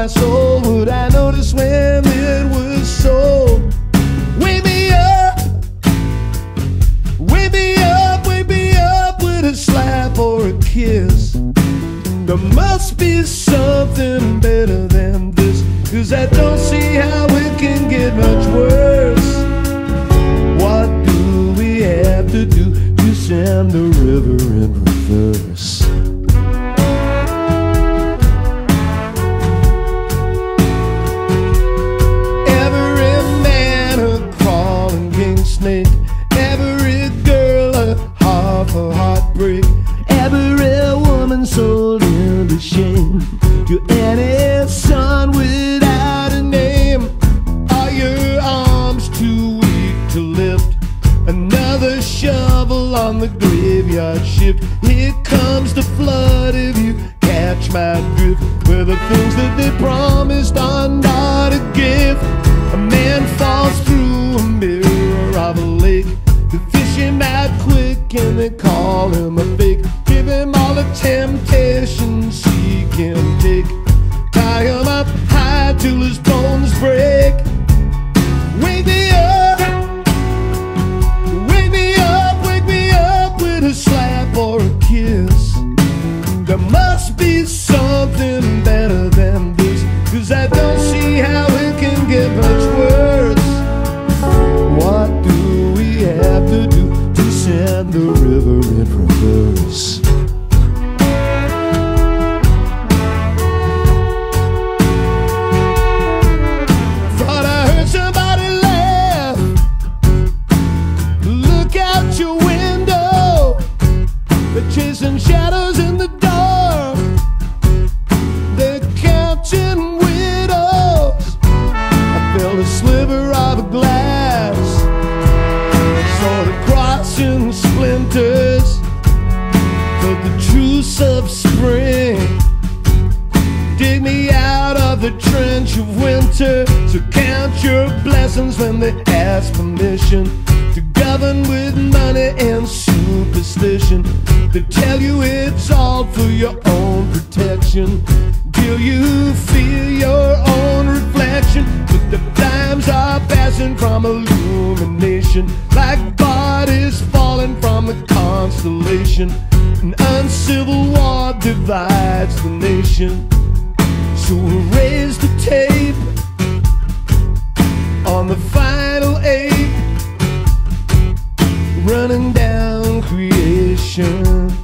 my soul would I notice when it was sold? Wake me up, wake me up, wake me up with a slap or a kiss. There must be something better than this, 'cause I don't see how it can get much worse. What do we have to do to send the river in reverse? Every man a crawling king snake, every girl a heartbreak, every woman sold into shame, to any son without a name. Are your arms too weak to lift another shovel on the graveyard shift? Here comes the flood if you catch my drift, where the things that they promised are not a gift. A man falls through a mirror of a lake, the fishing out quick and they call him a fake. Give him all the temptations he can take, tie him up high till his bones break. Wake me up, wake me up, wake me up with a slap or a kiss. There must be something better than this, 'cause I don't see how it can get much worse. What do we have to do to send the river in reverse? Thought I heard somebody laugh. Look out your window, they're chasing shadows in the dark, they're counting widows. I felt a sliver of a glass, saw the crossing splinters of the truce of spring. Dig me out of the trench of winter, so count your blessings when they ask permission to govern with money and superstition. They tell you it's all for your own protection, till you feel your own reflection. But the times are passing from illumination, like bodies falling from a constellation. An uncivil war divides the nation, so erase the tape on the final ape, running down creation.